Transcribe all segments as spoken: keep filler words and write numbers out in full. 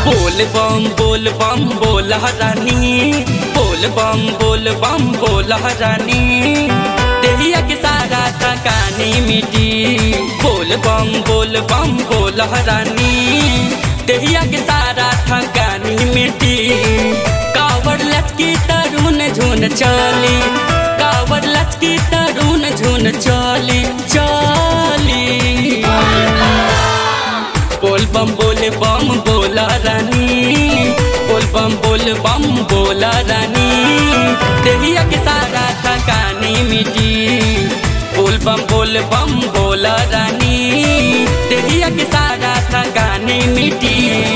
बोल बम बोल बम बोल रानी, बोल बम बोल बम बोल रानी, देहिया के सारा थकानी मिटी। बोल बम बोल बम बोल रानी, देहिया के सारा थकानी मिटी। कावड़ लचकी तरुण झुन चली, कावड़ लचकी तरुण झुन चली चली। बोल बम बोल बम बोला रानी, बोल बम बोल बम बोला रानी, देहिया के सारा थकानी मिटी। बोल बम बोल बम बोला रानी, देहिया के सारा थकानी मिटी।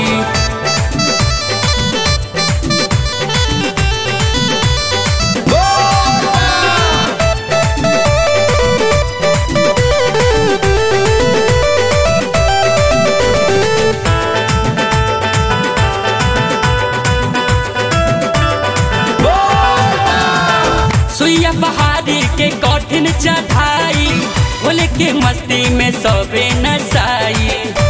सुइया पहाड़ी के कठिन चढ़ाई, भोले के मस्ती में सबे नसाई।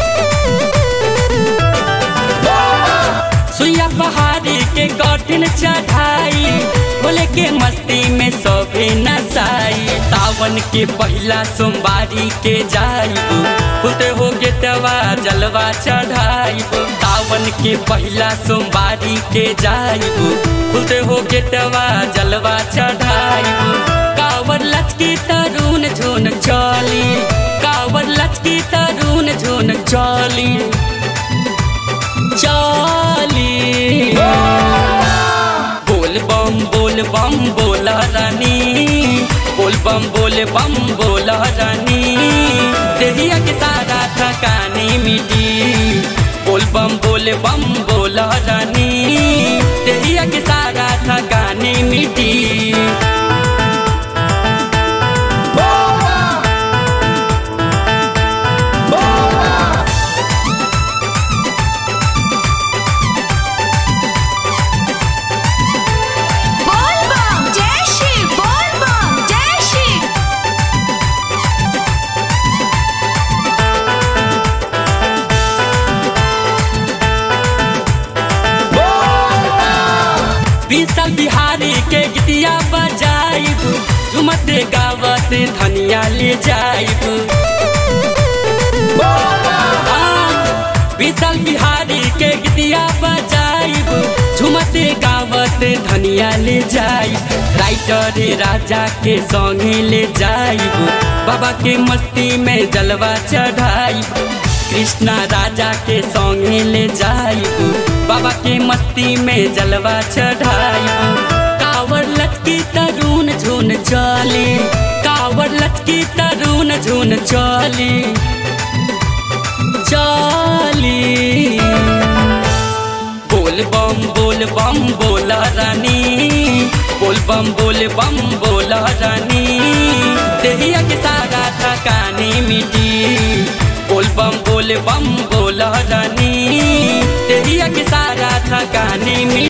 सुइया पहाड़ी के कठिन चढ़ाई, भोले के मस्ती में सबे नसाई। सावन के पहला सोमवारी के जाइब, खुद हो गेटवा जलवा चढ़ाइब। सावन के पहला सोमवारी के जाइब, खुद हो गेटवा जलवा चढ़ाइब। कावड़ लचकी तरुण झुन चली, कावड़ लचकी तरुण झुन चली चली। बोल बम बोल बम बोला रानी, बोल बम बोल बम बोला रानी, देहिया के सारा थकानी मिटी। बोल बम बोल बम बोला रानी, देहिया के सारा थकानी मिटी। विशाल बिहारी के गीतिया बजाइब, झुमत गावत धनिया ले जाइब। विशाल बिहारी के गीतिया बजाइब, झुमत गावत धनिया ले जाइब। राइटर राजा के संगे ले जाइब, बाबा के मस्ती में जलवा चढ़ाइब। कृष्णा राजा के संगे ले जाइब, बाबा के मस्ती में जलवा चढ़ाइब। कावड़ लचकी तरुण झुन चली, कावड़ लचकी तरुण झुन चली चली। बोल बम बोल बम बोला रानी, बोल बम बोल बम बोला रानी, देहिया के सारा थकानी मिटी। बोल बम बोल बम बोला रानी, देहिया के सारा थकानी मिटी।